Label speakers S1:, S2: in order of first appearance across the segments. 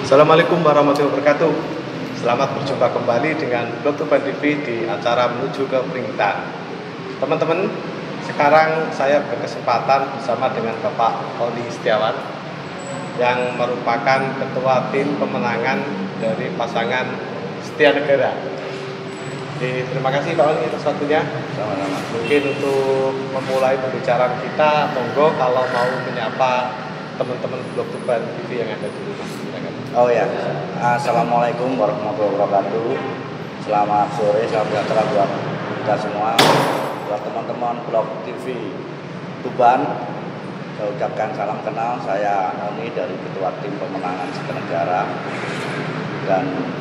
S1: Assalamualaikum warahmatullahi wabarakatuh. Selamat berjumpa kembali dengan Blog Tuban TV di acara Menuju ke Peringatan. Teman-teman, sekarang saya berkesempatan bersama dengan Bapak Oni Setiawan yang merupakan ketua tim pemenangan dari pasangan Setia Negara. Terima kasih Pak Oni atas waktunya.
S2: Sama-sama.
S1: Mungkin untuk memulai pembicaraan kita, monggo kalau mau menyapa teman-teman Blog Tuban TV yang ada di rumah.
S2: Oh ya, Assalamualaikum warahmatullahi wabarakatuh. Selamat sore, salam sejahtera buat kita semua, buat teman-teman Blog TV Tuban. Saya ucapkan salam kenal, saya Oni dari Ketua Tim Pemenangan Setia Negara. Dan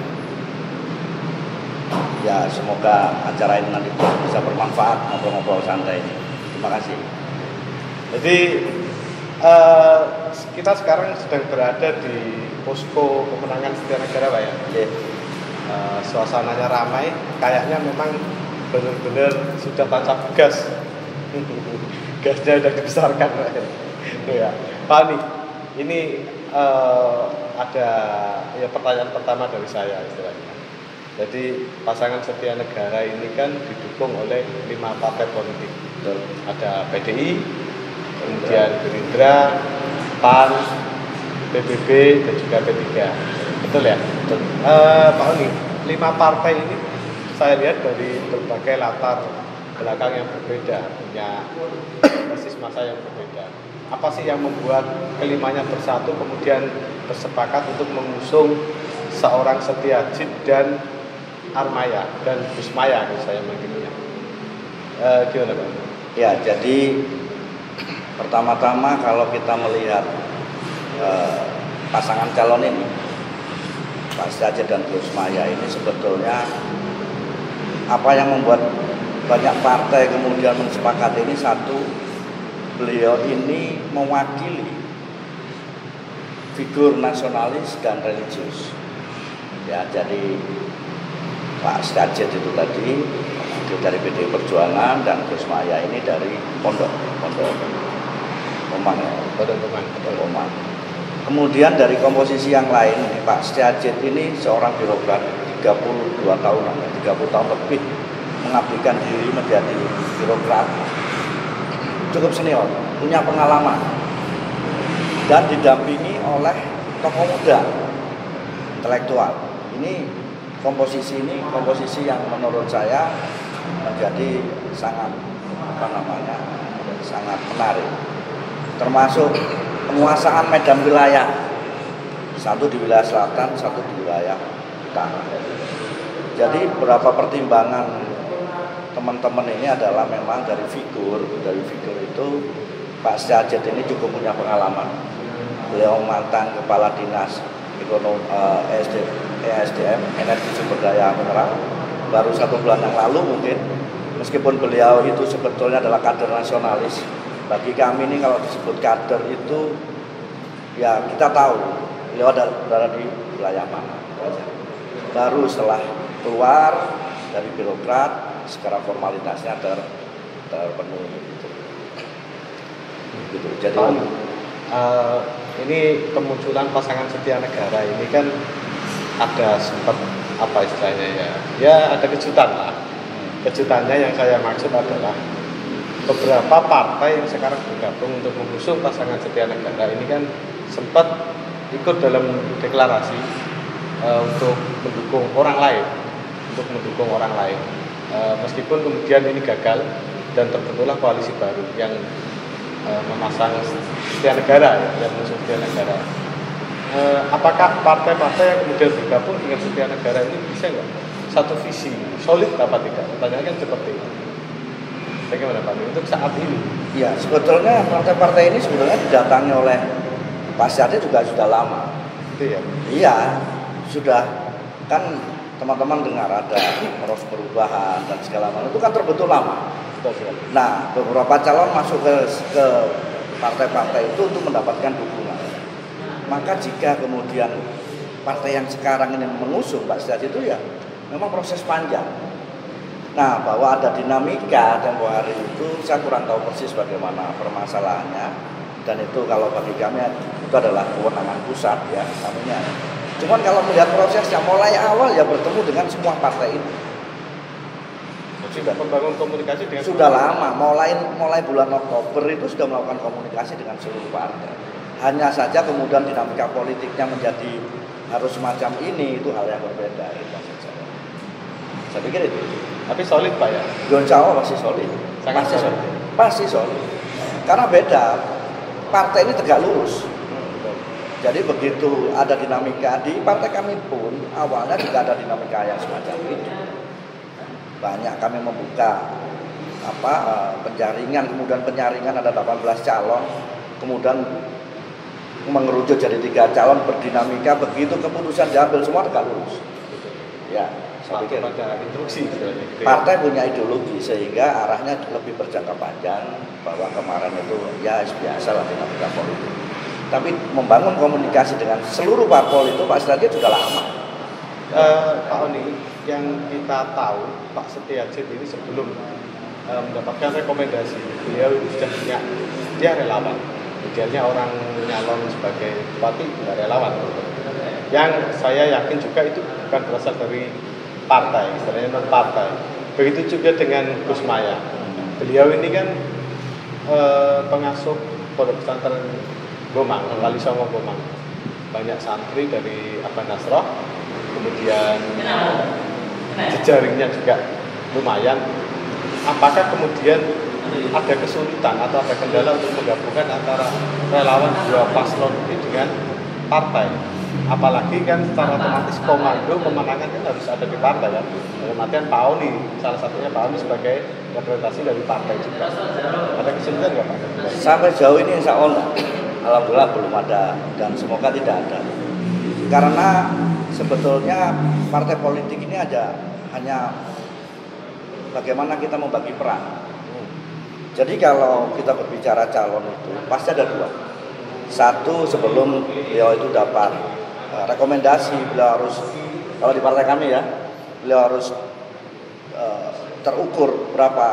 S2: ya semoga acara ini nanti bisa bermanfaat, ngobrol-ngobrol santai. Terima kasih.
S1: Jadi kita sekarang sedang berada di posko pemenangan Setia Negara, Pak ya.
S2: Oke.
S1: Suasananya ramai, kayaknya memang benar-benar sudah tancap gas. Gasnya sudah dibesarkan, Pak ya. Pak Ani, ini ada ya pertanyaan pertama dari saya istilahnya. Jadi pasangan Setia Negara ini kan didukung oleh 5 partai politik. Ada PDI, kemudian Gerindra, PAN, PBB, dan juga P3. Betul ya? Betul. Pak Oni, 5 partai ini saya lihat dari berbagai latar belakang yang berbeda, punya basis masa yang berbeda. Apa sih yang membuat kelimanya bersatu kemudian bersepakat untuk mengusung seorang Setiajid dan Armaya dan Kusmaya, kalau saya manggilnya. Gimana Pak?
S2: Ya, jadi pertama-tama kalau kita melihat pasangan calon ini, Pak Setiajid dan Kusmaya ini sebetulnya apa yang membuat banyak partai kemudian mensepakati ini, satu, beliau ini mewakili figur nasionalis dan religius. Ya, jadi Pak Setiajid itu tadi dari PDI Perjuangan dan Kusmaya ini dari Pondok Omang. Kemudian dari komposisi yang lain, Pak Setiajid ini seorang birokrat 32 tahun, 30 tahun lebih mengabdikan diri menjadi birokrat, cukup senior, punya pengalaman, dan didampingi oleh tokoh muda, intelektual. Ini komposisi yang menurut saya menjadi sangat sangat menarik. Termasuk penguasaan medan wilayah, satu di wilayah selatan, satu di wilayah utara. Jadi beberapa pertimbangan teman-teman ini adalah memang dari figur itu Pak Setiajid ini cukup punya pengalaman. Beliau mantan kepala dinas ekonomi ESDM, energi sumber daya mineral, baru 1 bulan yang lalu mungkin. Meskipun beliau itu sebetulnya adalah kader nasionalis, bagi kami ini kalau disebut kader itu ya kita tahu beliau berada di wilayah mana. Baru setelah keluar dari birokrat, secara formalitasnya terpenuhi gitu. Jadi
S1: ini kemunculan pasangan Setia Negara ini kan ada sempat apa istilahnya ya ada kejutan lah. Kejutannya yang saya maksud adalah beberapa partai yang sekarang bergabung untuk mengusung pasangan Setia Negara ini kan sempat ikut dalam deklarasi untuk mendukung orang lain, meskipun kemudian ini gagal dan terbentuklah koalisi baru yang memasang Setia Negara, yang mengusung Setia Negara. Apakah partai-partai yang kemudian bergabung dengan Setia Negara ini bisa nggak satu visi solid apa tidak? Pertanyaannya kan seperti itu. Bagaimana Pak untuk saat ini?
S2: Ya, sebetulnya partai-partai ini sebetulnya didatangi oleh Pak Setiajid juga sudah lama.
S1: Itu ya?
S2: Iya, sudah. Kan teman-teman dengar ada Poros Perubahan dan segala macam itu kan terbentuk lama. Nah, beberapa calon masuk ke partai-partai itu untuk mendapatkan dukungan. Maka jika kemudian partai yang sekarang ini mengusung Pak Setiajid itu ya memang proses panjang. Nah, bahwa ada dinamika tempo hari itu saya kurang tahu persis bagaimana permasalahannya, dan itu kalau bagi kami itu adalah kewenangan pusat ya, kami Cuman kalau melihat prosesnya mulai awal ya bertemu dengan semua partai ini.
S1: Sudah membangun komunikasi dengan
S2: sudah lama, mulai bulan Oktober itu sudah melakukan komunikasi dengan seluruh partai. Hanya saja kemudian dinamika politiknya menjadi harus semacam ini, itu hal yang berbeda. Itu saya pikir itu.
S1: Tapi solid Pak ya?
S2: Insya Allah masih solid. Masih solid. Pasti solid. Karena beda, partai ini tegak lurus. Jadi begitu ada dinamika di partai kami pun awalnya juga ada dinamika yang semacam itu. Banyak kami membuka penjaringan, kemudian penyaringan ada 18 calon, kemudian mengerucut jadi 3 calon berdinamika, begitu keputusan diambil semua tegak lurus. Ya, saya pikir
S1: pada instruksi
S2: partai punya ideologi sehingga arahnya lebih berjangka panjang, bahwa kemarin itu ya biasa lah dinamika politik. Tapi membangun komunikasi dengan seluruh parpol itu Pak Setiajid sudah lama.
S1: Pak Oni, yang kita tahu Pak Setiajid ini sebelum mendapatkan rekomendasi, beliau itu sudah punya, dia relawan. Idealnya orang nyalon sebagai bupati juga relawan. Yang saya yakin juga itu bukan berasal dari partai, istilahnya non partai. Begitu juga dengan Gus Maya. Beliau ini kan pengasuh pondok pesantren Bomang, Wali Songo Bomang. Banyak santri dari Abah Nasroh, kemudian jejaringnya juga lumayan. Apakah kemudian ada kesulitan atau ada kendala untuk menggabungkan antara relawan dua paslon ini dengan partai? Apalagi kan secara otomatis komando pemenangan kan harus ada di partai kan. Dalam artian Pak Oni, salah satunya Pak Oni sebagai representasi dari partai juga. Ada kesulitan nggak Pak?
S2: Sampai jauh ini insya Allah, alhamdulillah belum ada dan semoga tidak ada. Karena sebetulnya partai politik ini hanya bagaimana kita membagi peran. Jadi kalau kita berbicara calon itu pasti ada 2. Satu, sebelum beliau itu dapat rekomendasi, beliau harus, kalau di partai kami ya, beliau harus terukur berapa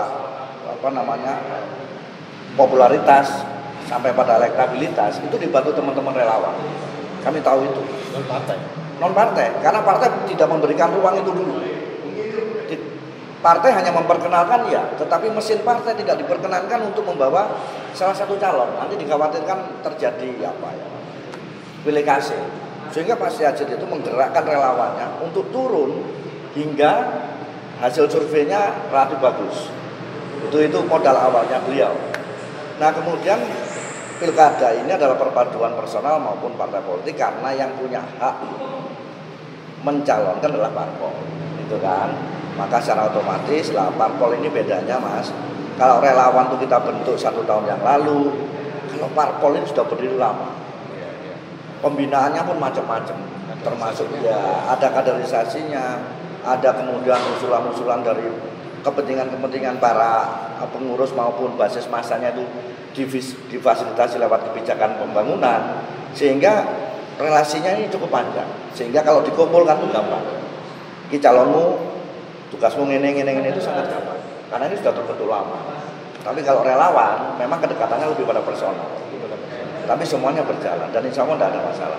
S2: popularitas sampai pada elektabilitas, itu dibantu teman-teman relawan. Kami tahu itu. Non partai, karena partai tidak memberikan ruang itu dulu. Partai hanya memperkenalkan ya, tetapi mesin partai tidak diperkenankan untuk membawa salah satu calon. Nanti dikhawatirkan terjadi pilih kasih. Sehingga Pak Setiajid itu menggerakkan relawannya untuk turun hingga hasil surveinya relatif bagus. Itu modal awalnya beliau. Nah kemudian pilkada ini adalah perpaduan personal maupun partai politik, karena yang punya hak mencalonkan adalah parpol, itu kan. Maka secara otomatis lah parpol ini bedanya Mas. Kalau relawan itu kita bentuk 1 tahun yang lalu, kalau parpol ini sudah berdiri lama. Pembinaannya pun macam-macam, termasuk ya ada kaderisasinya, ada kemudian usulan-usulan dari kepentingan-kepentingan para pengurus maupun basis masanya itu difasilitasi lewat kebijakan pembangunan, sehingga relasinya ini cukup panjang. Sehingga kalau dikumpulkan itu gampang. Ki calonmu, tugasmu ngene itu sangat gampang, karena ini sudah terbentuk lama. Tapi kalau relawan, memang kedekatannya lebih pada personal. Tapi semuanya berjalan dan insya Allah tidak ada masalah.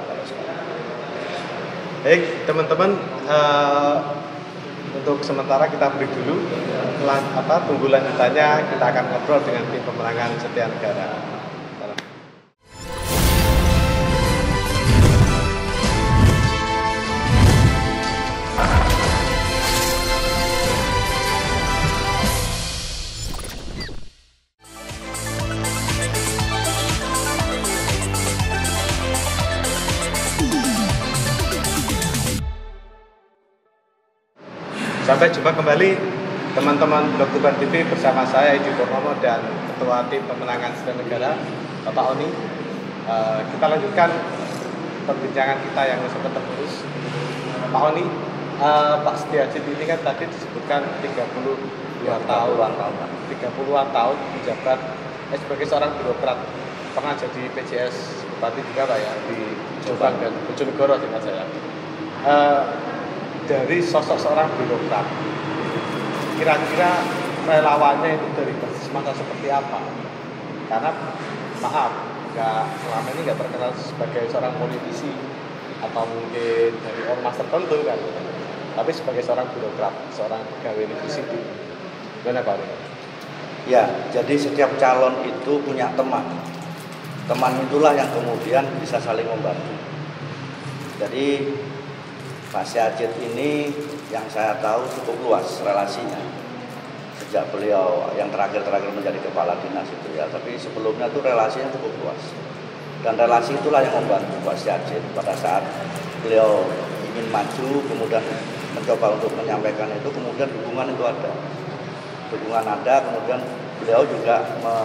S1: Baik teman-teman, untuk sementara kita break dulu. Tunggu lanjutannya kita akan ngobrol dengan tim pemenangan Setia Negara. Sampai jumpa kembali teman-teman Blog Tuban TV bersama saya Edi Purnomo dan Ketua Tim Pemenangan Setia Negara Bapak Oni. Kita lanjutkan perbincangan kita yang sempat terputus. Pak Oni, Pak Setiajid ini kan tadi disebutkan 30-an tahun menjabat sebagai seorang birokrat, pernah jadi PJS Bupati juga Pak ya di Jombang dan Bojonegoro dengan saya. Dari sosok seorang birokrat, kira-kira relawannya itu dari basis masa seperti apa? Karena maaf, selama ini nggak terkenal sebagai seorang politisi atau mungkin dari ormas tertentu kan. Tapi sebagai seorang birokrat, seorang pegawai negeri sipil, gimana Pak Ari?
S2: Ya, jadi setiap calon itu punya teman. Teman itulah yang kemudian bisa saling membantu. Jadi Pak Syajid ini yang saya tahu cukup luas relasinya. Sejak beliau yang terakhir menjadi kepala dinas itu ya, tapi sebelumnya itu relasinya cukup luas. Dan relasi itulah yang membantu Pak Syajid pada saat beliau ingin maju, kemudian mencoba untuk menyampaikan itu, kemudian dukungan itu ada. Dukungan ada, kemudian beliau juga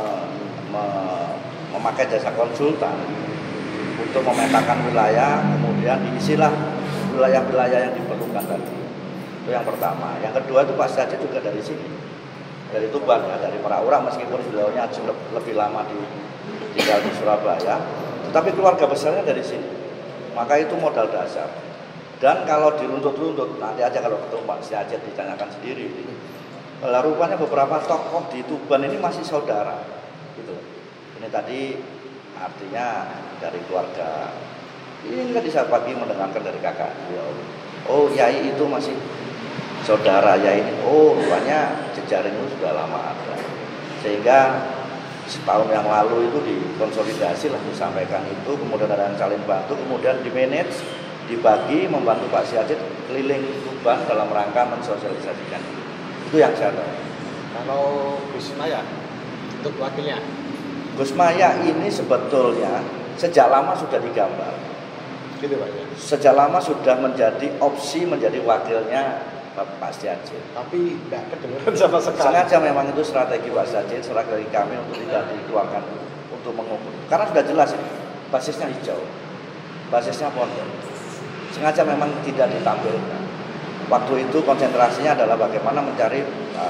S2: memakai jasa konsultan untuk memetakan wilayah, kemudian diisilah wilayah-wilayah yang diperlukan tadi. Itu yang pertama. Yang kedua itu Pak Syajid juga dari sini, dari Tuban ya, dari Meraura, meskipun beliaunya lebih lama tinggal di Surabaya, tetapi keluarga besarnya dari sini. Maka itu modal dasar. Dan kalau diruntut-runtut, nanti aja kalau ketemu Pak Syajid ditanyakan sendiri. Rupanya beberapa tokoh di Tuban ini masih saudara, gitu. Ini tadi artinya dari keluarga. Ini tadi saya pagi mendengarkan dari kakak. Oh, Yai itu masih saudara Yai ini. Oh, rupanya jejaring itu sudah lama ada. Sehingga setahun yang lalu itu dikonsolidasi lah, disampaikan itu, kemudian ada yang saling bantu, kemudian di-manage, dibagi, membantu Pak Syajid keliling Tuban dalam rangka mensosialisasikan itu. Itu yang saya tahu.
S1: Kalau Gus Maya untuk wakilnya?
S2: Gus Maya ini sebetulnya sejak lama sudah digambar.
S1: Gitu Pak ya?
S2: Sejak lama sudah menjadi opsi menjadi wakilnya Pak Syajid.
S1: Tapi tidak kedengaran sama sekali.
S2: Sengaja memang itu strategi Pak Syajid, strategi kami untuk tidak dikeluarkan untuk mengukur. Karena sudah jelas ini, basisnya hijau, basisnya pondok. Sengaja memang tidak ditampilkan. Waktu itu konsentrasinya adalah bagaimana mencari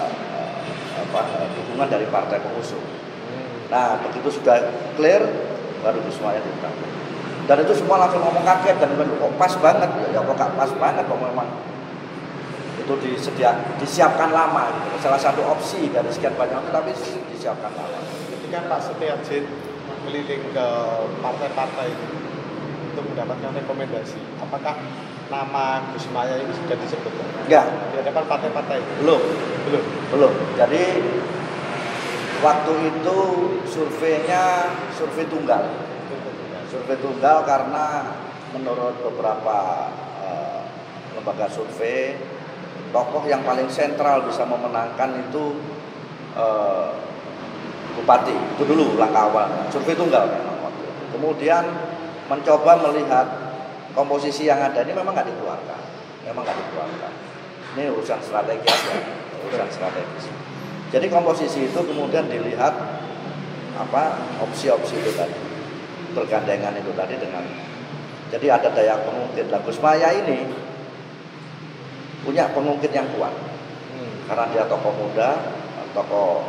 S2: dukungan dari partai pengusung. Nah, begitu sudah clear, baru Gus Maya ditampilkan. Dan itu semua langsung ngomong kaget dan kok pas banget, ya kok gak pas banget kok memang itu disiapkan lama gitu. Salah satu opsi dari sekian banyak tapi disiapkan lama.
S1: Ketika Pak Syajid keliling ke partai-partai untuk mendapatkan rekomendasi, apakah nama Gus Maya ini sudah disebut?
S2: Enggak.
S1: Di hadapan partai-partai?
S2: Belum. Jadi waktu itu survei tunggal. Survei tunggal karena menurut beberapa lembaga survei, tokoh yang paling sentral bisa memenangkan itu bupati. Itu dulu langkah awal. Survei tunggal memang waktu itu. Kemudian mencoba melihat komposisi yang ada ini memang nggak dikeluarkan. Ini urusan strategi aja, urusan strategis. Jadi komposisi itu kemudian dilihat opsi-opsi itu tadi, bergandengan itu tadi dengan. Jadi ada daya pengungkit. Gus Maya ini punya pengungkit yang kuat karena dia tokoh muda, tokoh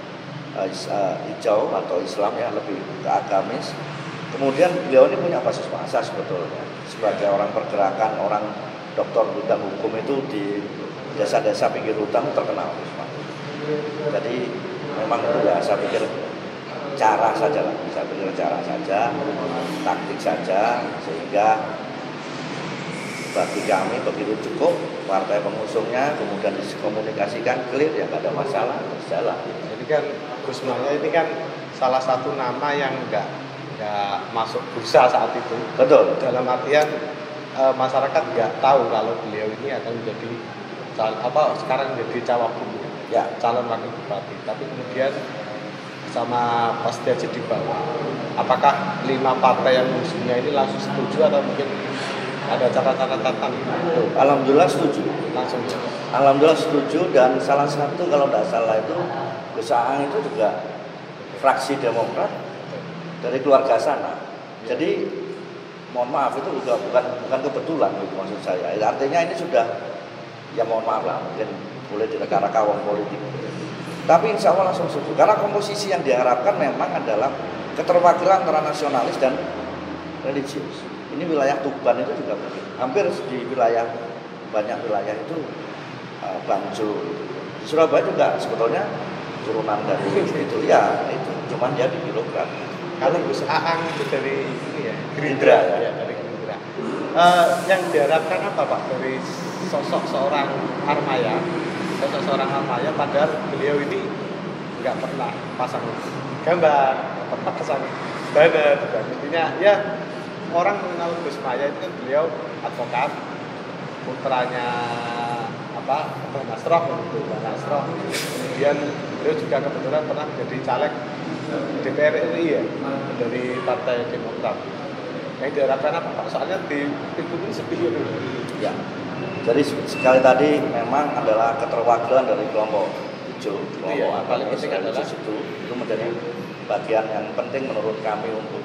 S2: hijau atau Islam ya, lebih ke agamis. Kemudian beliau ini punya basis massa sebetulnya sebagai orang pergerakan, orang doktor bidang hukum itu di desa-desa pinggir hutan terkenal. Jadi memang itu ya saya pikir cara saja lah, taktik saja, sehingga bagi kami begitu cukup partai pengusungnya, kemudian dikomunikasikan clear ya nggak ada masalah, jalan.
S1: Jadi kan Gus Maya ini kan salah satu nama yang nggak masuk bursa saat itu.
S2: Betul.
S1: Dalam artian masyarakat nggak tahu kalau beliau ini akan menjadi sekarang menjadi cawagup ya, calon wakil bupati. Tapi kemudian sama Pak Syajid di bawah. Apakah 5 partai yang musuhnya ini langsung setuju atau mungkin ada catatan?
S2: Alhamdulillah setuju.
S1: Langsung.
S2: Alhamdulillah setuju, dan salah satu kalau tidak salah itu Gus Aang itu juga fraksi Demokrat dari keluarga sana. Jadi mohon maaf itu juga bukan kebetulan gitu maksud saya. Artinya ini sudah ya mohon maaf lah, mungkin boleh direka-reka wong politik. Tapi insya Allah langsung setuju. Karena komposisi yang diharapkan memang adalah keterwakilan antara nasionalis dan religius. Ini wilayah Tuban itu juga hampir di banyak wilayah itu Banjul. Di Surabaya juga sebetulnya turunan dari itu ya, itu cuman dia di birokrat.
S1: Kalau Gus Aang itu dari ini ya,
S2: Gerindra ya.
S1: Dari Gerindra. Yang diharapkan apa Pak dari sosok seorang Armaya? Sosok seorang Armaya padahal beliau ini nggak pernah pasang gambar, nggak pernah pasang banner, dan intinya ya orang mengenal Gus Maya itu kan beliau advokat, putranya apa Bang Nasroh, gitu, Bang Nasroh. Kemudian beliau juga kebetulan pernah menjadi caleg DPR RI ya dari Partai Demokrat. Yang diharapkan apa Pak? Soalnya di pintu ini sepi gitu.
S2: Ya. Jadi sekali tadi memang adalah keterwakilan dari kelompok hijau, kelompok
S1: Iya, paling penting adalah
S2: itu menjadi bagian yang penting menurut kami untuk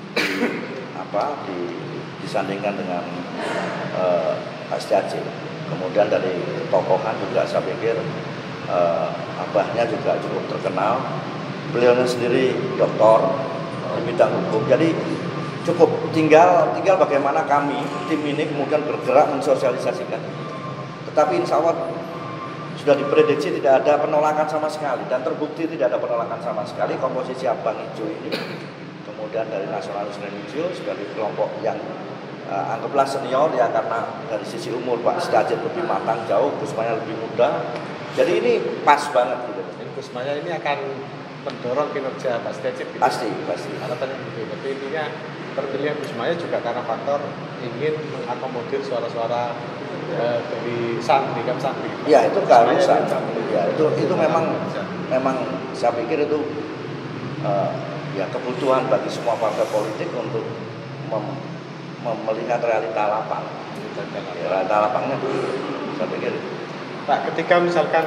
S2: disandingkan dengan Pak Setiaji. Kemudian dari tokohan juga saya pikir abahnya juga cukup terkenal. Beliau sendiri doktor di bidang hukum. Jadi cukup tinggal bagaimana kami tim ini kemudian bergerak mensosialisasikan. Tetapi insya Allah sudah diprediksi tidak ada penolakan sama sekali dan terbukti tidak ada penolakan sama sekali komposisi abang hijau ini. Kemudian dari nasionalis religius, dari kelompok yang anggaplah senior ya karena dari sisi umur Pak Setiaji lebih matang jauh, Gus Maya lebih muda. Jadi ini pas banget gitu.
S1: Gus Maya ini akan mendorong kinerja Pak Setiaji. Gitu.
S2: Pasti.
S1: Harapannya begitu. Tapi intinya terpilihnya Gus Maya juga karena faktor ingin mengakomodir suara-suara dari santri.
S2: Ya itu keharusan. Ya itu memang saya pikir itu ya kebutuhan bagi semua partai politik untuk melihat realita lapang. Realita lapangnya saya pikir.
S1: Pak, ketika misalkan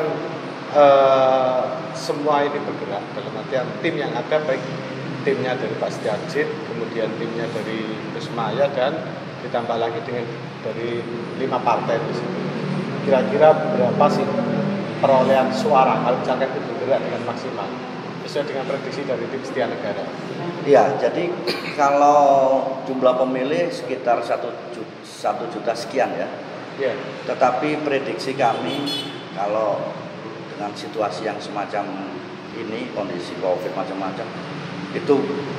S1: semua ini bergerak dalam artian tim yang ada baik timnya dari Pak Setiaji, kemudian timnya dari Gus Maya dan ditambah lagi dengan dari 5 partai di sini. Kira-kira berapa sih perolehan suara kalau misalkan itu bergerak dengan maksimal sesuai dengan prediksi dari tim Setia Negara?
S2: Iya, jadi kalau jumlah pemilih sekitar 1 juta sekian ya.
S1: Iya.
S2: Tetapi prediksi kami kalau dengan situasi yang semacam ini, kondisi COVID macam-macam, itu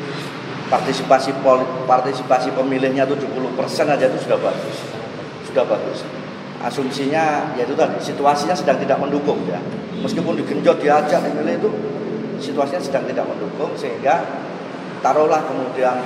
S2: partisipasi pemilihnya 70% aja itu sudah bagus. Asumsinya yaitu tadi situasinya sedang tidak mendukung ya. Meskipun digenjot diajak memilih itu situasinya sedang tidak mendukung sehingga taruhlah kemudian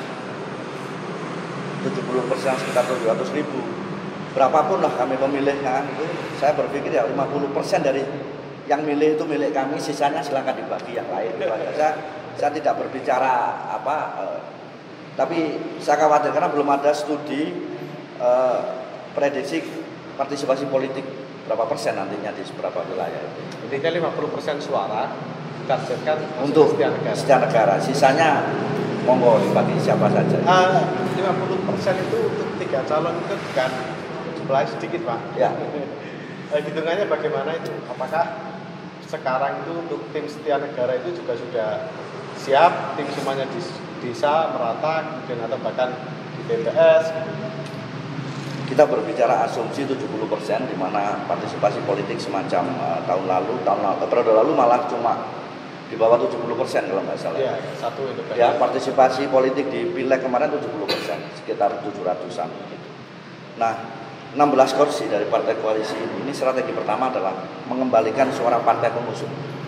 S2: 70% sekitar 700.000. Berapapun lah kami pemilihnya itu saya berpikir ya 50% dari yang milih itu milik kami, sisanya silakan dibagi yang lain. Saya tidak berbicara tapi saya khawatir karena belum ada studi prediksi partisipasi politik berapa persen nantinya di beberapa wilayah itu.
S1: Intinya 50% suara ditargetkan
S2: untuk Setia Negara. Sisanya monggo dibagi siapa saja.
S1: 50% itu untuk 3 calon itu bukan jumlah sedikit Pak.
S2: Ya.
S1: Hitungannya bagaimana itu? Apakah sekarang itu untuk tim Setia Negara itu juga sudah siap, tim semuanya di desa merata, kemudian atau bahkan di TPS?
S2: Kita berbicara asumsi 70% di mana partisipasi politik semacam periode lalu malah cuma di bawah 70% kalau nggak salah.
S1: Ya, satu independen.
S2: Ya, partisipasi politik di Pileg kemarin 70%, sekitar 700-an gitu. Nah, 16 kursi dari partai koalisi ini strategi pertama adalah mengembalikan suara partai pengusung.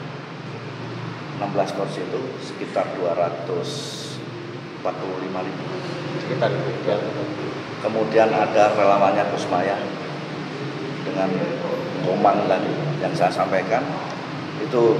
S2: 16 kursi itu sekitar 245.000.
S1: Sekitar itu. Ya.
S2: Kemudian ada relawannya Gus Maya dengan Komang tadi yang saya sampaikan itu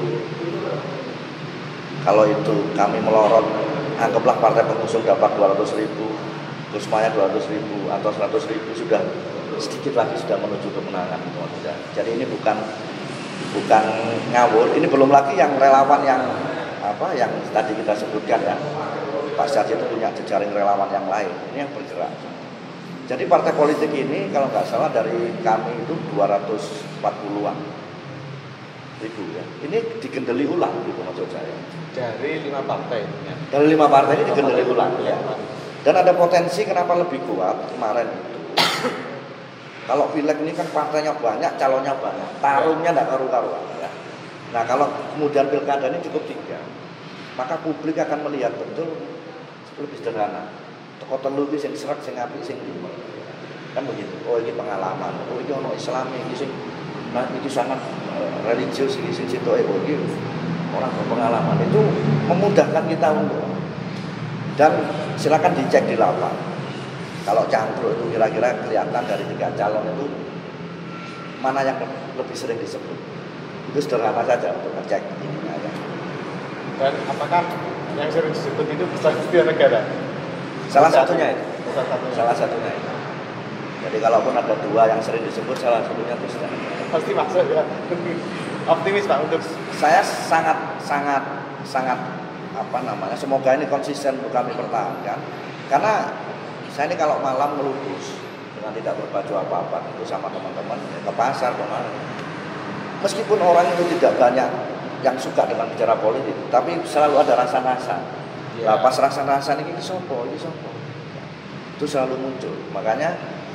S2: kalau itu kami melorot anggaplah partai pengusung dapat 200.000, Gus Maya 200.000 atau 100.000 sudah sedikit lagi sudah menuju kemenangan. Jadi ini bukan ngawur, ini belum lagi yang relawan yang tadi kita sebutkan ya. Pak Setiaji itu punya jejaring relawan yang lain, ini yang bergerak. Jadi partai politik ini kalau nggak salah dari kami itu 240-an ribu ya. Ini digendeli ulang gitu maksud saya.
S1: Dari 5 partai ya.
S2: Dari 5 partai ini digendeli ulang ya. Dan ada potensi kenapa lebih kuat kemarin itu. Kalau Pileg ini kan partainya banyak, calonnya banyak, tarungnya nggak karu-karuan ya. Nah kalau kemudian pilkada ini cukup 3, maka publik akan melihat betul lebih sederhana. teko telu iki sing srek sing apik sing ndi. Kan begitu. Oh ini pengalaman. Oh ini ono Islami iki sing nah itu sangat religius iki sing sitoke oh iki orang berpengalaman itu memudahkan kita untuk dan silakan dicek di lapangan. Kalau cangkruk itu kira-kira kelihatan dari 3 calon itu mana yang lebih sering disebut. Itu sederhana saja untuk ngecek ini ya.
S1: Dan apakah yang sering disebut itu persatuan negara?
S2: Salah satunya itu.
S1: Salah
S2: satunya itu. Jadi kalaupun ada 2 yang sering disebut, salah satunya persatuan negara.
S1: Pasti masuk ya. Optimis Pak untuk
S2: saya sangat apa namanya? Semoga ini konsisten untuk kami pertahankan. Karena saya ini kalau malam melukis dengan tidak berbaju apa-apa itu sama teman-teman ke pasar kemana. Meskipun orang itu tidak banyak yang suka dengan bicara politik, tapi selalu ada rasa-rasa. Nah, pas rasa-rasa ini sopo. Itu selalu muncul. Makanya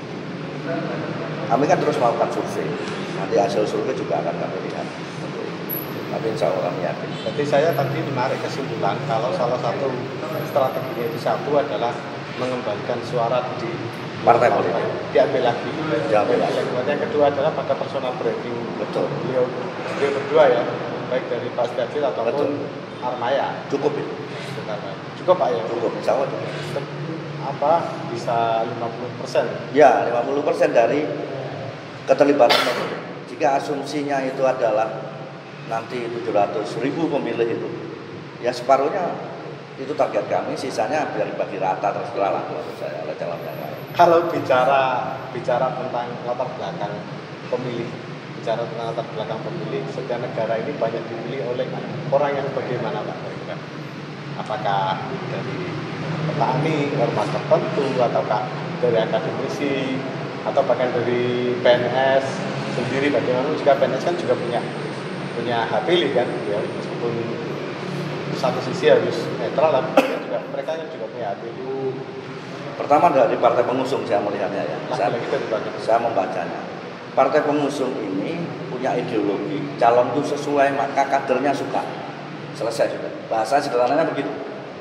S2: kami kan terus melakukan survei. Nanti hasil survei juga akan kami lihat. Tapi insya Allah kami yakin.
S1: Jadi saya tadi menarik kesimpulan kalau salah satu strateginya itu satu adalah mengembalikan suara di
S2: partai politik.
S1: Diambil lagi. Yang kedua adalah pada personal branding.
S2: Betul.
S1: Beliau berdua ya, baik dari Pak Setiajid ataupun Armaya.
S2: Cukup itu.
S1: Cukup Pak ya.
S2: Cukup. Insya Allah cukup.
S1: Apa bisa 50%?
S2: Ya, 50% dari keterlibatan pemilih. Jika asumsinya itu adalah nanti 700.000 pemilih itu, ya separuhnya itu target kami, sisanya biar dibagi rata terus lah menurut saya oleh calon yang lain.
S1: Kalau bicara tentang latar belakang pemilih, setiap negara ini banyak dipilih oleh orang yang bagaimana Pak? Apakah dari petani, ormas tertentu, ataukah dari akademisi, atau bahkan dari PNS sendiri? Bagaimana jika PNS kan juga punya hak pilih kan, ya, meskipun satu sisi harus netral, tapi mereka juga punya hak pilih.
S2: Pertama dari partai pengusung saya melihatnya ya. Saya membacanya. Partai pengusung ini punya ideologi, calon itu sesuai maka kadernya suka. Selesai sudah. Bahasa sederhananya begitu.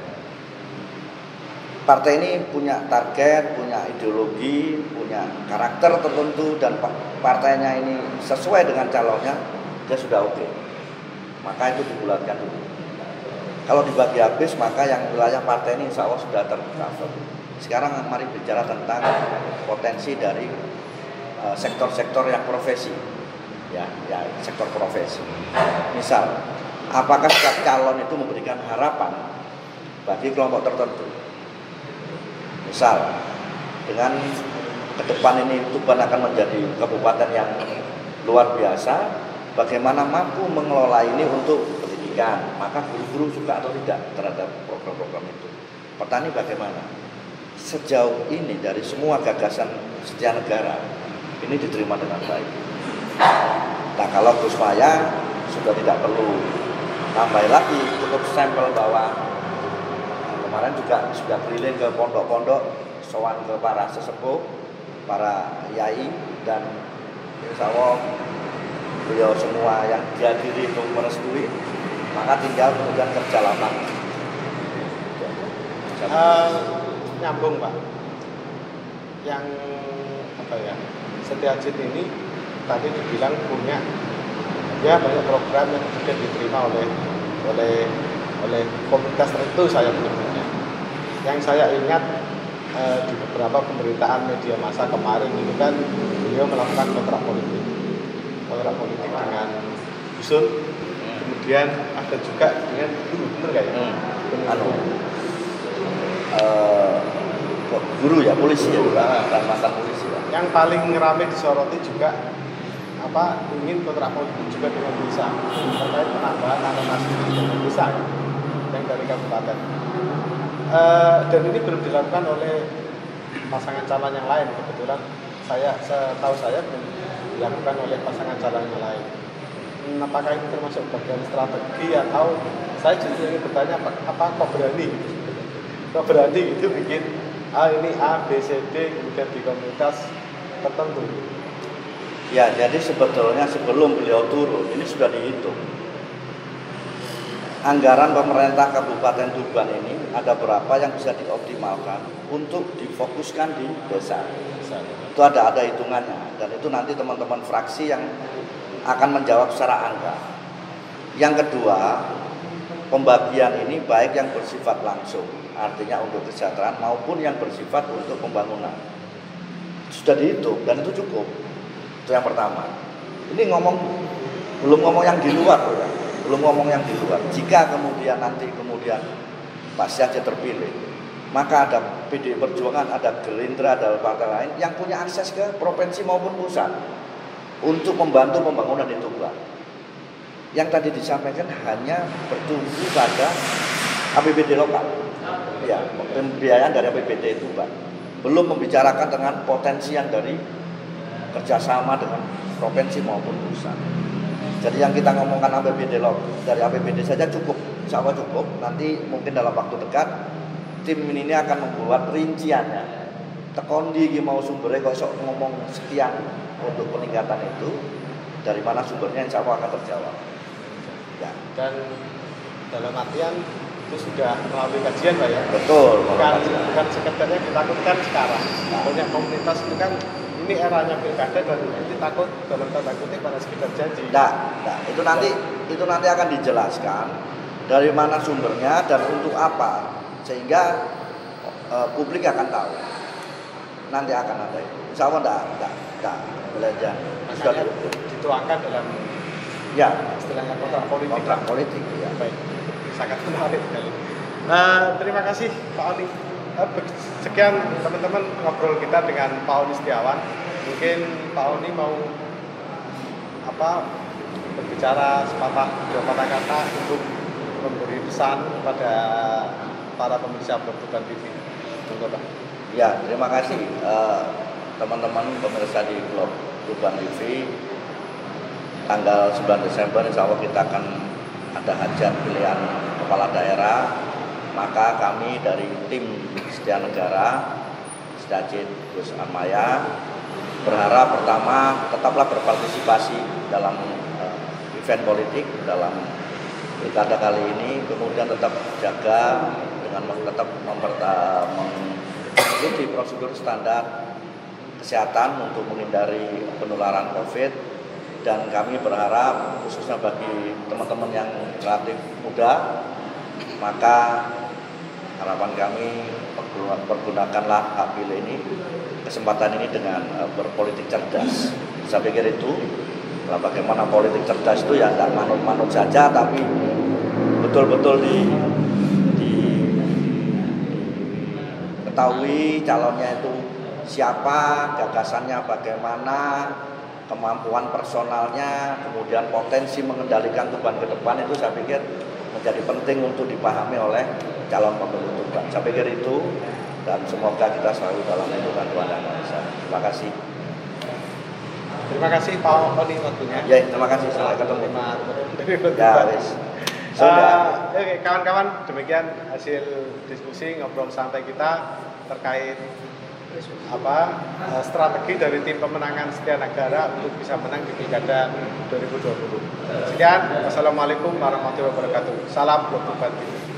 S2: Partai ini punya target, punya ideologi, punya karakter tertentu dan partainya ini sesuai dengan calonnya, dia sudah oke. Maka itu dibulatkan dulu. Kalau dibagi habis maka yang wilayah partai ini insya Allah sudah tercover. Sekarang mari bicara tentang potensi dari sektor-sektor yang profesi, ya sektor profesi. Misal, apakah setiap calon itu memberikan harapan bagi kelompok tertentu? Misal, dengan ke depan ini Tuban akan menjadi kabupaten yang luar biasa, bagaimana mampu mengelola ini untuk pendidikan, maka guru-guru suka atau tidak terhadap program-program itu. Petani bagaimana? Sejauh ini dari semua gagasan Setia Negara ini diterima dengan baik. Nah kalau Gus Maya sudah tidak perlu tambah lagi, cukup sampel bahwa kemarin juga sudah keliling ke pondok-pondok, sowan ke para sesepuh, para yai, dan insya Allah beliau semua yang dihadiri untuk merestui, maka tinggal kemudian kerja lapangan.
S1: Nyambung Pak, yang Setiajid ini tadi dibilang punya banyak program yang sudah diterima oleh komunitas tertentu saya menyebutnya. Yang saya ingat di beberapa pemberitaan media massa kemarin itu kan beliau melakukan kontrak politik dengan dusun, kemudian ada juga dengan guru, bener nggak ya?
S2: Guru ya, polisi ya, bukan mantan polisi ya.
S1: Yang paling ramai disoroti juga ingin kontrak politik juga dengan desa terkait penambahan alokasi dengan desa yang dari kabupaten. Dan ini belum dilakukan oleh pasangan calon yang lain. Kebetulan setahu saya belum dilakukan oleh pasangan calon yang lain. Apakah ini termasuk bagian strategi atau saya justru ingin bertanya apa kok berani? Kok berani itu bikin ini A, B, C, D kemudian di komunitas tertentu?
S2: Ya, jadi sebetulnya sebelum beliau turun ini sudah dihitung. anggaran pemerintah Kabupaten Tuban ini ada berapa yang bisa dioptimalkan untuk difokuskan di desa. Itu ada hitungannya, dan itu nanti teman-teman fraksi yang akan menjawab secara angka. Yang kedua, pembagian ini baik yang bersifat langsung, artinya untuk kesejahteraan, maupun yang bersifat untuk pembangunan. Sudah dihitung dan itu cukup. Itu yang pertama. Ini belum ngomong yang di luar loh ya. Belum ngomong yang di luar. Jika kemudian Pak Syahja terpilih, maka ada PDI Perjuangan, ada Gerindra, ada partai lain yang punya akses ke provinsi maupun pusat untuk membantu pembangunan di Tuban. Yang tadi disampaikan hanya bertumpu pada APBD lokal, ya, pembiayaan dari APBD Tuban. Belum membicarakan dengan potensi yang dari kerjasama dengan provinsi maupun pusat. Jadi yang kita ngomongkan APBD dari APBD saja cukup, insya Allah cukup. Nanti mungkin dalam waktu dekat tim ini akan membuat rinciannya. Tekondi mau sumbernya kok sok ngomong sekian untuk peningkatan itu, dari mana sumbernya insya Allah akan terjawab. Ya.
S1: Dan dalam artian itu sudah melalui kajian Pak ya?
S2: Betul.
S1: Bukan sekedarnya ditakutkan sekarang. Banyak komunitas itu kan ini eranya pilkada dan nanti takut dalam tanda kutip pada sekedar janji.
S2: Nah, itu nanti akan dijelaskan dari mana sumbernya dan untuk apa, sehingga publik akan tahu. Nanti akan ada itu. Insya Allah enggak belajar.
S1: Makanya dituangkan dalam istilahnya kontrak politik.
S2: Ya.
S1: Baik, sangat menarik sekali. Terima kasih Pak Oni. Sekian teman-teman ngobrol kita dengan Pak Oni Setiawan. Mungkin Pak Oni mau berbicara sepatah dua patah kata untuk memberi pesan kepada para pemirsa Tuban TV. Pak.
S2: Ya, terima kasih teman-teman pemirsa di blog Tuban TV. Tanggal 9 Desember insya Allah kita akan ada hajat pilihan kepala daerah. Maka kami dari tim Setia Negara, Stajid Gus Amaya, berharap pertama tetaplah berpartisipasi dalam event politik dalam pilkada kali ini, kemudian tetap jaga dengan tetap mengikuti prosedur standar kesehatan untuk menghindari penularan COVID. Dan kami berharap khususnya bagi teman-teman yang relatif muda, maka harapan kami pergunakanlah hak pilih ini, kesempatan ini dengan berpolitik cerdas. Saya pikir itu bagaimana politik cerdas itu ya tidak manut-manut saja, tapi betul-betul diketahui calonnya itu siapa, gagasannya bagaimana, kemampuan personalnya, kemudian potensi mengendalikan Tuban ke depan, itu saya pikir menjadi penting untuk dipahami oleh calon pemilih Tuban. Saya pikir itu, dan semoga kita selalu dalam lindungan Tuhan Yang Maha Esa. Terima kasih.
S1: Terima kasih Pak Oni waktunya.
S2: Ya, terima kasih. Sampai ketemu. Ya, wis.
S1: Oke, kawan-kawan, demikian hasil diskusi ngobrol santai kita terkait strategi dari tim pemenangan Setia Negara untuk bisa menang di Pilkada 2020. Sekian, wassalamualaikum warahmatullahi wabarakatuh. Salam Blog Tuban TV.